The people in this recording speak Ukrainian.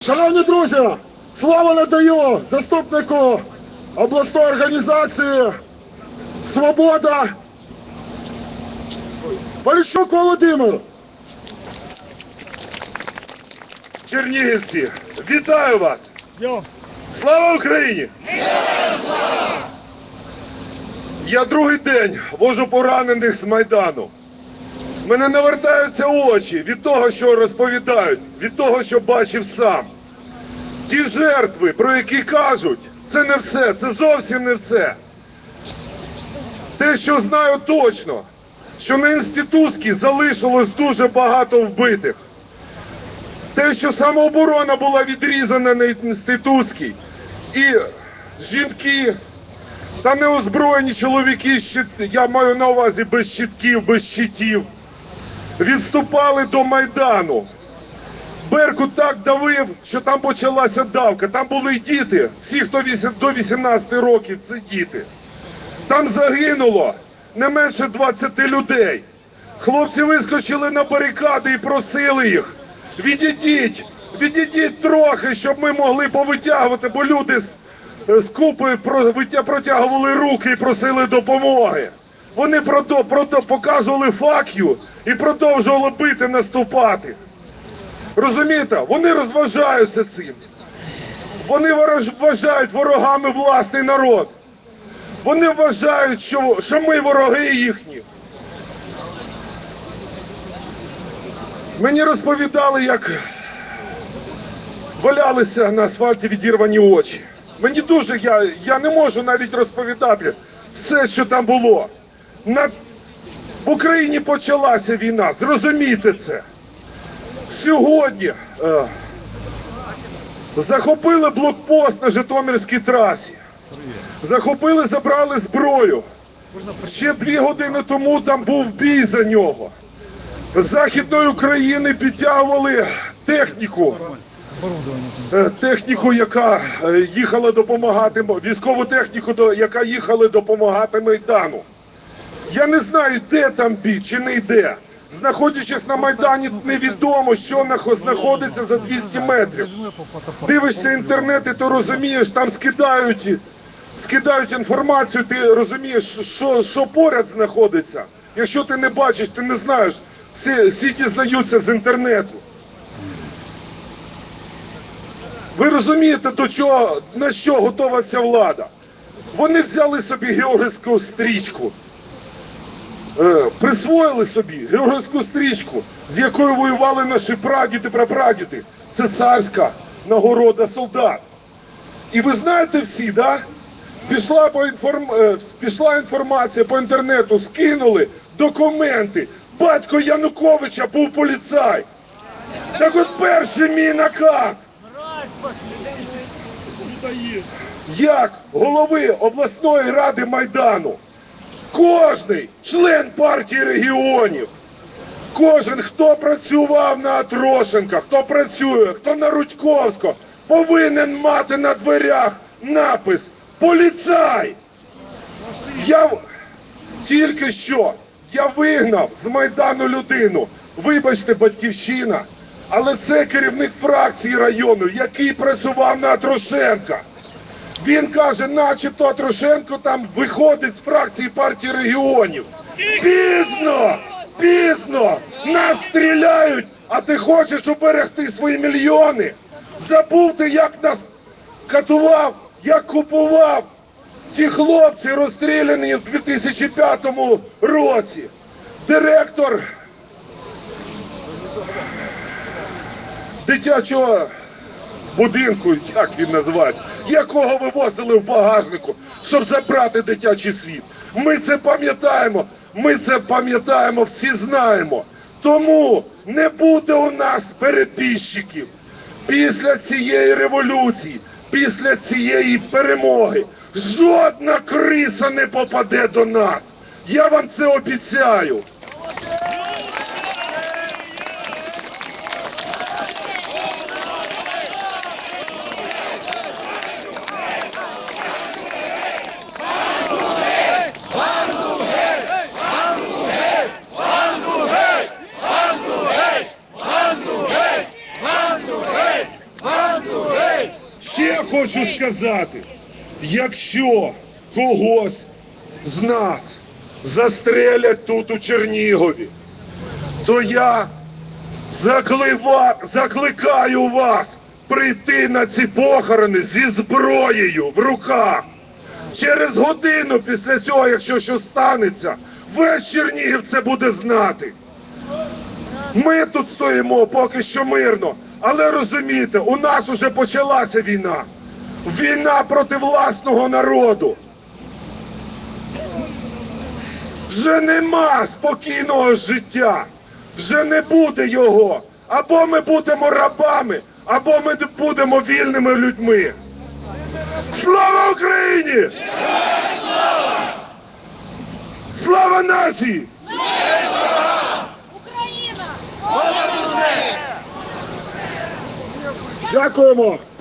Шановні друзі, слово надаю заступнику обласної організації «Свобода» Поліщук Володимир. Чернігівці, вітаю вас! Слава Україні! Я другий день вожу поранених з Майдану. Мене навертаються очі від того, що розповідають, від того, що бачив сам. Ті жертви, про які кажуть, це не все, це зовсім не все. Те, що знаю точно, що на Інститутській залишилось дуже багато вбитих. Те, що самооборона була відрізана на Інститутській, і жінки та неозброєні чоловіки, я маю на увазі без щитків, без щитів, відступали до Майдану. Беркут так давив, що там почалася давка. Там були й діти, всі, хто до 18 років, це діти. Там загинуло не менше 20 людей. Хлопці вискочили на барикади і просили їх: відійдіть трохи, щоб ми могли повитягувати, бо люди з купи протягували руки і просили допомоги. Вони показували факю і продовжували бити, наступати. Розумієте? Вони розважаються цим. Вони вважають ворогами власний народ. Вони вважають, що ми вороги їхні. Мені розповідали, як валялися на асфальті відірвані очі. Мені дуже, я не можу навіть розповідати все, що там було. В Україні почалася війна, зрозумійте це. Сьогодні захопили блокпост на Житомирській трасі. Захопили, забрали зброю. Ще 2 години тому там був бій за нього. З Західної України підтягували техніку, яка їхала допомагати, військову техніку, яка їхала допомагати Майдану. Я не знаю, де там бій, чи не йде. Знаходячись на Майдані, невідомо, що знаходиться за 200 метрів. Дивишся інтернет, і ти розумієш, там скидають інформацію, ти розумієш, що поряд знаходиться. Якщо ти не бачиш, ти не знаєш, всі дізнаються з інтернету. Ви розумієте, на що готова ця влада? Вони взяли собі георгіївську стрічку. Присвоїли собі георгіївську стрічку, з якою воювали наші прадіди, прапрадіди. Це царська нагорода солдат. І ви знаєте всі, да? Пішла інформація по інтернету, скинули документи. Батько Януковича був поліцай. Так от перший мій наказ. Як голови обласної ради Майдану, кожний член партії регіонів, кожен, хто працював на Атрошенка, хто працює, хто на Рудьковського, повинен мати на дверях напис «Поліцай». Тільки що я вигнав з Майдану людину, вибачте, Батьківщина, але це керівник фракції району, який працював на Атрошенка. Він каже, начебто Атрошенко там виходить з фракції партії регіонів. Пізно! Нас стріляють, а ти хочеш уберегти свої мільйони? Забув ти, як нас катував, як купував ті хлопці, розстріляні в 2005 році. Директор дитячого будинку, як він називається, якого вивозили в багажнику, щоб забрати дитячий світ. Ми це пам'ятаємо, всі знаємо. Тому не буде у нас перебіжчиків. Після цієї революції, після цієї перемоги, жодна криса не попаде до нас. Я вам це обіцяю. ще хочу сказати, якщо когось з нас застрелять тут у Чернігові, то я закликаю вас прийти на ці похорони зі зброєю в руках. Через годину після цього, якщо щось станеться, весь Чернігів це буде знати. Ми тут стоїмо поки що мирно, але розумієте, у нас уже почалася війна. Війна проти власного народу. Вже нема спокійного життя, вже не буде його. Або ми будемо рабами, або ми будемо вільними людьми. Слава Україні! Слава нації! Україна! Дякуємо.